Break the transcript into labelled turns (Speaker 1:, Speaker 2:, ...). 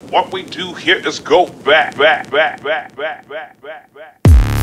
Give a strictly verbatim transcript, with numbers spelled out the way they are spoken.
Speaker 1: What we do here is go back, back, back, back, back, back, back, back.